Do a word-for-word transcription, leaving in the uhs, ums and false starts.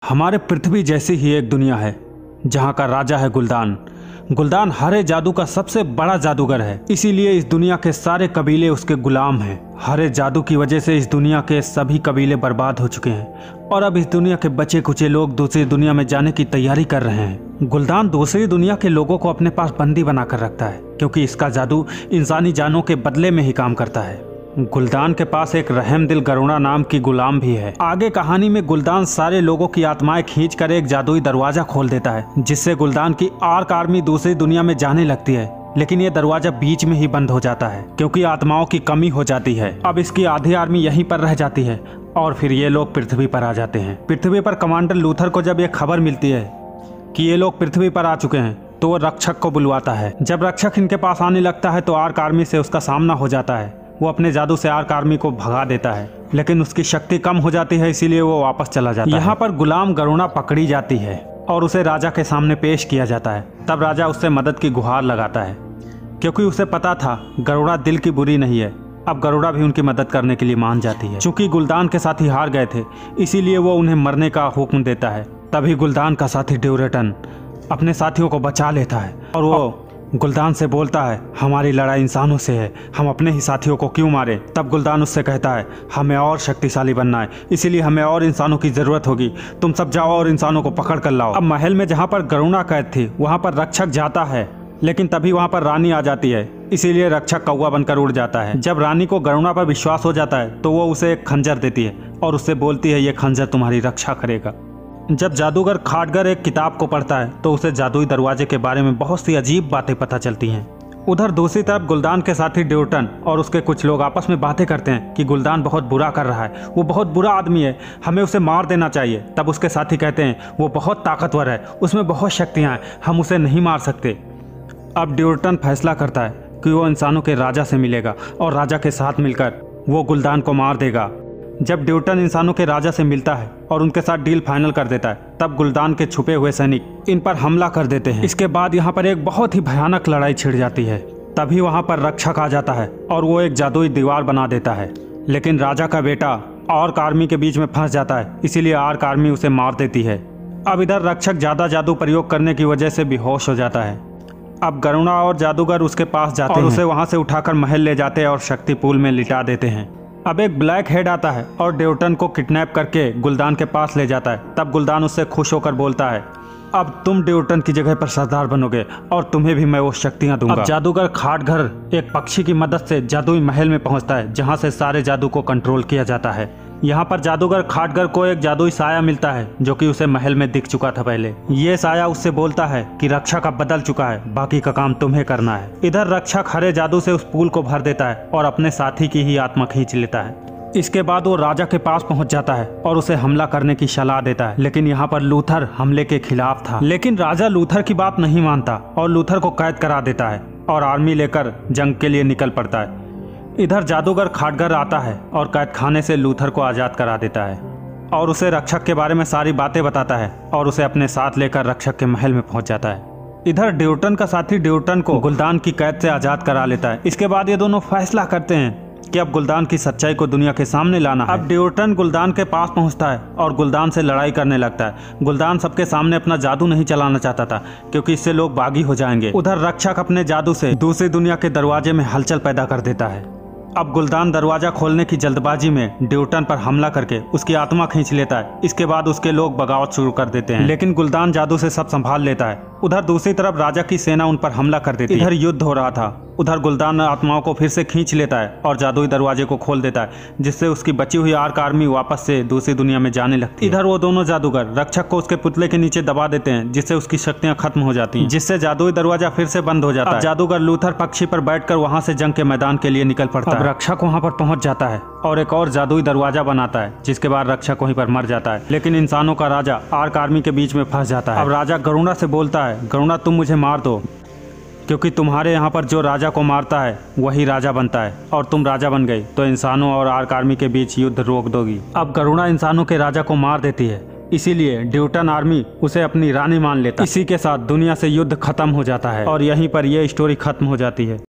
हमारे पृथ्वी जैसी ही एक दुनिया है जहाँ का राजा है गुलदान। गुलदान हरे जादू का सबसे बड़ा जादूगर है, इसीलिए इस दुनिया के सारे कबीले उसके गुलाम हैं। हरे जादू की वजह से इस दुनिया के सभी कबीले बर्बाद हो चुके हैं और अब इस दुनिया के बचे कुचे लोग दूसरी दुनिया में जाने की तैयारी कर रहे हैं। गुलदान दूसरी दुनिया के लोगों को अपने पास बंदी बनाकर रखता है क्योंकि इसका जादू इंसानी जानों के बदले में ही काम करता है। गुलदान के पास एक रहमदिल गरुड़ा नाम की गुलाम भी है। आगे कहानी में गुलदान सारे लोगों की आत्माएं खींच कर एक जादुई दरवाजा खोल देता है जिससे गुलदान की आर्क आर्मी दूसरी दुनिया में जाने लगती है, लेकिन ये दरवाजा बीच में ही बंद हो जाता है क्योंकि आत्माओं की कमी हो जाती है। अब इसकी आधी आर्मी यहीं पर रह जाती है और फिर ये लोग पृथ्वी पर आ जाते हैं। पृथ्वी पर कमांडर लूथर को जब ये खबर मिलती है कि ये लोग पृथ्वी पर आ चुके हैं तो वो रक्षक को बुलवाता है। जब रक्षक इनके पास आने लगता है तो आर्क आर्मी से उसका सामना हो जाता है। वो अपने जादू से आर्क आर्मी को भगा देता है, लेकिन उसकी शक्ति कम हो जाती है, इसीलिए वो वापस चला जाता है। यहाँ पर गुलाम गरुड़ा पकड़ी जाती है और उसे राजा के सामने पेश किया जाता है। तब राजा उससे मदद की गुहार लगाता है क्योंकि उसे पता था गरुड़ा दिल की बुरी नहीं है। अब गरुड़ा भी उनकी मदद करने के लिए मान जाती है। चूंकि गुलदान के साथी हार गए थे इसीलिए वो उन्हें मरने का हुक्म देता है। तभी गुलदान का साथी ड्यूरेटन अपने साथियों को बचा लेता है और वो गुलदान से बोलता है, हमारी लड़ाई इंसानों से है, हम अपने ही साथियों को क्यों मारें। तब गुलदान उससे कहता है, हमें और शक्तिशाली बनना है, इसीलिए हमें और इंसानों की जरूरत होगी। तुम सब जाओ और इंसानों को पकड़ कर लाओ। अब महल में जहाँ पर गरुड़ा कैद थी वहाँ पर रक्षक जाता है, लेकिन तभी वहाँ पर रानी आ जाती है, इसीलिए रक्षक कौवा बनकर उड़ जाता है। जब रानी को गरुड़ा पर विश्वास हो जाता है तो वो उसे एक खंजर देती है और उससे बोलती है, ये खंजर तुम्हारी रक्षा करेगा। जब जादूगर खाटगर एक किताब को पढ़ता है तो उसे जादुई दरवाजे के बारे में बहुत सी अजीब बातें पता चलती हैं। उधर दूसरी तरफ गुलदान के साथी ड्यूटन और उसके कुछ लोग आपस में बातें करते हैं कि गुलदान बहुत बुरा कर रहा है, वो बहुत बुरा आदमी है, हमें उसे मार देना चाहिए। तब उसके साथी कहते हैं, वो बहुत ताकतवर है, उसमें बहुत शक्तियाँ हैं, हम उसे नहीं मार सकते। अब ड्यूटन फैसला करता है कि वो इंसानों के राजा से मिलेगा और राजा के साथ मिलकर वो गुलदान को मार देगा। जब ड्यूटन इंसानों के राजा से मिलता है और उनके साथ डील फाइनल कर देता है तब गुलदान के छुपे हुए सैनिक इन पर हमला कर देते हैं। इसके बाद यहाँ पर एक बहुत ही भयानक लड़ाई छिड़ जाती है। तभी वहाँ पर रक्षक आ जाता है और वो एक जादुई दीवार बना देता है, लेकिन राजा का बेटा आर्क आर्मी के बीच में फंस जाता है, इसीलिए आर्क आर्मी उसे मार देती है। अब इधर रक्षक ज्यादा जादू प्रयोग करने की वजह से बेहोश हो जाता है। अब गरुड़ा और जादूगर उसके पास जाते हैं और उसे वहाँ से उठाकर महल ले जाते हैं और शक्ति पूल में लिटा देते हैं। अब एक ब्लैक हेड आता है और ड्यूटन को किडनैप करके गुलदान के पास ले जाता है। तब गुलदान उससे खुश होकर बोलता है, अब तुम ड्यूटन की जगह पर सरदार बनोगे और तुम्हें भी मैं वो शक्तियां दूंगा। अब जादूगर खाटगर एक पक्षी की मदद से जादुई महल में पहुंचता है जहां से सारे जादू को कंट्रोल किया जाता है। यहाँ पर जादूगर खाटगर को एक जादुई साया मिलता है जो कि उसे महल में दिख चुका था पहले। ये साया उससे बोलता है कि रक्षक अब बदल चुका है, बाकी का काम तुम्हें करना है। इधर रक्षक हरे जादू से उस पुल को भर देता है और अपने साथी की ही आत्मा खींच लेता है। इसके बाद वो राजा के पास पहुंच जाता है और उसे हमला करने की सलाह देता है, लेकिन यहाँ पर लूथर हमले के खिलाफ था। लेकिन राजा लूथर की बात नहीं मानता और लूथर को कैद करा देता है और आर्मी लेकर जंग के लिए निकल पड़ता है। इधर जादूगर खाटगर आता है और कैद खाने से लूथर को आज़ाद करा देता है और उसे रक्षक के बारे में सारी बातें बताता है और उसे अपने साथ लेकर रक्षक के महल में पहुंच जाता है। इधर ड्यूटन का साथी ड्यूटन को गुलदान की कैद से आज़ाद करा लेता है। इसके बाद ये दोनों फैसला करते हैं कि अब गुलदान की सच्चाई को दुनिया के सामने लाना है। अब ड्यूटन गुलदान के पास पहुंचता है और गुलदान से लड़ाई करने लगता है। गुलदान सबके सामने अपना जादू नहीं चलाना चाहता था क्योंकि इससे लोग बागी हो जाएंगे। उधर रक्षक अपने जादू से दूसरी दुनिया के दरवाजे में हलचल पैदा कर देता है। अब गुलदान दरवाजा खोलने की जल्दबाजी में ड्यूटन पर हमला करके उसकी आत्मा खींच लेता है। इसके बाद उसके लोग बगावत शुरू कर देते हैं, लेकिन गुलदान जादू से सब संभाल लेता है। उधर दूसरी तरफ राजा की सेना उन पर हमला कर देती है। इधर युद्ध हो रहा था। उधर गुलदान आत्माओं को फिर से खींच लेता है और जादुई दरवाजे को खोल देता है जिससे उसकी बची हुई आर्क आर्मी वापस से दूसरी दुनिया में जाने लगती है। इधर वो दोनों जादूगर रक्षक को उसके पुतले के नीचे दबा देते हैं जिससे उसकी शक्तियां खत्म हो जाती हैं, जिससे जादुई दरवाजा फिर से बंद हो जाता है। जादूगर लूथर पक्षी पर बैठकर वहां से जंग के मैदान के लिए निकल पड़ता है। रक्षक वहां पर पहुंच जाता है और एक और जादुई दरवाजा बनाता है जिसके बाद रक्षक वहीं पर मर जाता है, लेकिन इंसानों का राजा आर्क आर्मी के बीच में फंस जाता है। अब राजा गरुड़ा से बोलता है, गरुड़ा तुम मुझे मार दो क्योंकि तुम्हारे यहाँ पर जो राजा को मारता है वही राजा बनता है और तुम राजा बन गई तो इंसानों और आर्क आर्मी के बीच युद्ध रोक दोगी। अब गरुड़ा इंसानों के राजा को मार देती है, इसीलिए ड्यूटन आर्मी उसे अपनी रानी मान लेता है। इसी के साथ दुनिया से युद्ध खत्म हो जाता है और यहीं पर यह स्टोरी खत्म हो जाती है।